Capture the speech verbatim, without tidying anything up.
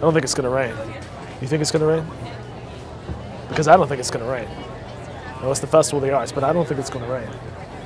don't think it's going to rain. You think it's going to rain? Because I don't think it's going to rain. I know it's the Festival of the Arts, but I don't think it's going to rain.